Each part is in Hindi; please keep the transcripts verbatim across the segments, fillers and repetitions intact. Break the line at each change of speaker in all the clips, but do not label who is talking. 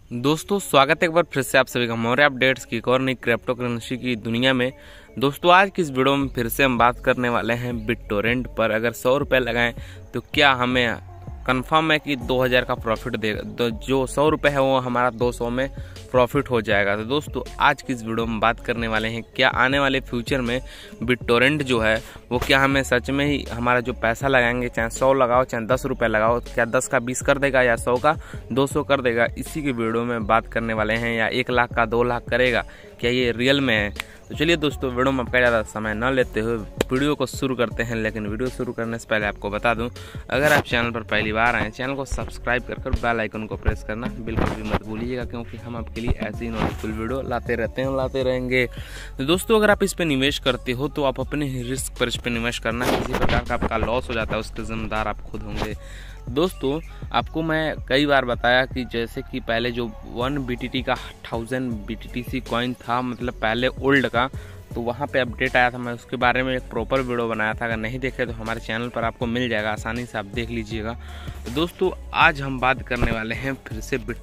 दोस्तों स्वागत है एक बार फिर से आप सभी का मौर्य अपडेट्स की एक और नई क्रिप्टो करेंसी की दुनिया में। दोस्तों आज की इस वीडियो में फिर से हम बात करने वाले हैं बिटटोरेंट पर। अगर सौ रुपये लगाएं तो क्या हमें कंफर्म है कि दो हज़ार का प्रॉफिट देगा। तो जो सौ रुपये है वो हमारा दो सौ में प्रॉफिट हो जाएगा। तो दोस्तों आज की इस वीडियो में बात करने वाले हैं क्या आने वाले फ्यूचर में बिटटोरेंट जो है वो क्या हमें सच में ही हमारा जो पैसा लगाएंगे, चाहे सौ लगाओ चाहे दस रुपये लगाओ, क्या दस का बीस कर देगा या सौ का दो सौ कर देगा, इसी की वीडियो में बात करने वाले हैं। या एक लाख का दो लाख करेगा, क्या ये रियल में है। तो चलिए दोस्तों वीडियो में आपका ज़्यादा समय न लेते हुए वीडियो को शुरू करते हैं। लेकिन वीडियो शुरू करने से पहले आपको बता दूं, अगर आप चैनल पर पहली बार आए चैनल को सब्सक्राइब कर कर बेल आइकन को प्रेस करना बिल्कुल भी मत भूलिएगा, क्योंकि हम आपके लिए ऐसी ही नॉलेजफुल वीडियो लाते रहते हैं लाते रहेंगे। तो दोस्तों अगर आप इस पर निवेश करते हो तो आप अपने ही रिस्क पर इस पर निवेश करना। किसी प्रकार का आपका लॉस हो जाता है उसके जिम्मेदार आप खुद होंगे। दोस्तों आपको मैं कई बार बताया कि जैसे कि पहले जो वन बीटीटी का थाउजेंड बीटीटीसी कॉइन था, मतलब पहले ओल्ड का, तो वहाँ पे अपडेट आया था। मैं उसके बारे में एक प्रॉपर वीडियो बनाया था। अगर नहीं देखे तो हमारे चैनल पर आपको मिल जाएगा, आसानी से आप देख लीजिएगा। तो दोस्तों आज हम बात करने वाले हैं फिर से बिट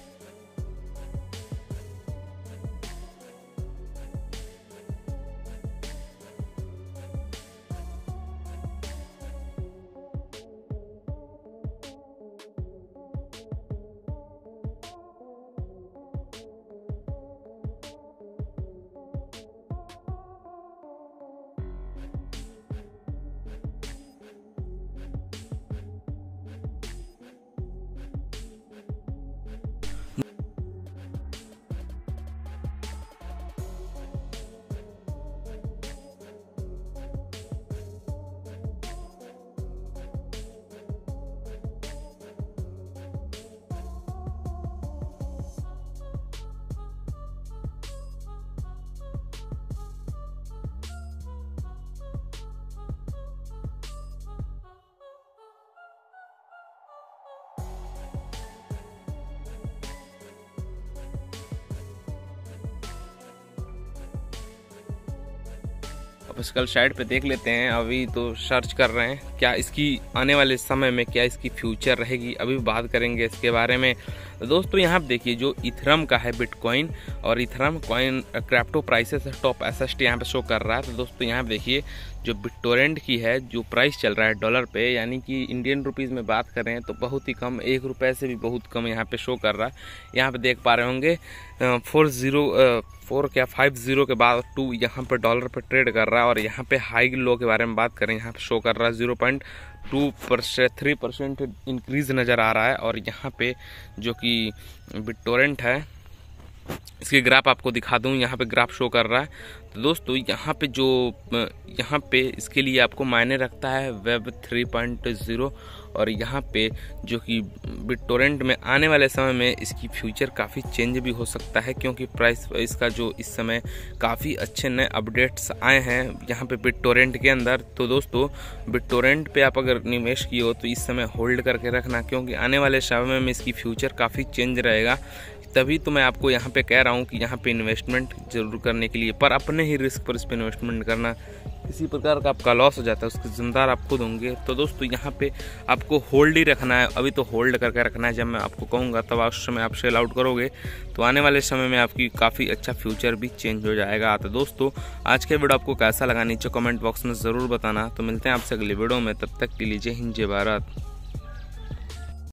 ऑफिशियल साइट पे देख लेते हैं। अभी तो सर्च कर रहे हैं क्या इसकी आने वाले समय में क्या इसकी फ्यूचर रहेगी, अभी बात करेंगे इसके बारे में। तो दोस्तों यहाँ पे देखिए जो इथरम का है बिटकॉइन, और ethereum coin crypto prices top एसएसटी यहाँ पे शो कर रहा है। तो दोस्तों यहाँ पे देखिए जो बिटटोरेंट की है जो प्राइस चल रहा है डॉलर पे, यानी कि इंडियन रुपीज़ में बात करें तो बहुत ही कम, एक रुपये से भी बहुत कम यहाँ पे शो कर रहा है। यहाँ पे देख पा रहे होंगे फोर जीरो फोर क्या फाइव जीरो के बाद टू यहाँ पर डॉलर पर ट्रेड कर रहा है। और यहाँ पे हाई लो के बारे में बात करें, यहाँ पे शो कर रहा है zero point two percent three percent increase नज़र आ रहा है। और यहाँ पे जो कि बिटटोरेंट है इसके ग्राफ आपको दिखा दूं, यहाँ पे ग्राफ शो कर रहा है। तो दोस्तों यहाँ पे जो यहाँ पे इसके लिए आपको मायने रखता है वेब थ्री पॉइंट ज़ीरो। और यहाँ पे जो कि बिटटोरेंट में आने वाले समय में इसकी फ्यूचर काफ़ी चेंज भी हो सकता है, क्योंकि प्राइस इसका जो इस समय काफ़ी अच्छे नए अपडेट्स आए हैं यहाँ पे बिटटोरेंट के अंदर। तो दोस्तों बिटटोरेंट पे आप अगर निवेश किए हो तो इस समय होल्ड करके रखना, क्योंकि आने वाले समय में इसकी फ्यूचर काफ़ी चेंज रहेगा। तभी तो मैं आपको यहाँ पे कह रहा हूँ कि यहाँ पे इन्वेस्टमेंट जरूर करने के लिए, पर अपने ही रिस्क पर इस पर इन्वेस्टमेंट करना। किसी प्रकार का आपका लॉस हो जाता है उसके जिम्मेदार आप खुद होंगे। तो दोस्तों यहाँ पे आपको होल्ड ही रखना है, अभी तो होल्ड करके रखना है। जब मैं आपको कहूँगा तब उस समय आप सेल आउट करोगे तो आने वाले समय में आपकी काफ़ी अच्छा फ्यूचर भी चेंज हो जाएगा। तो दोस्तों आज के वीडियो आपको कैसा लगा नीचे कमेंट बॉक्स में ज़रूर बताना। तो मिलते हैं आपसे अगली वीडियो में, तब तक के लिए जय हिंद जय भारत।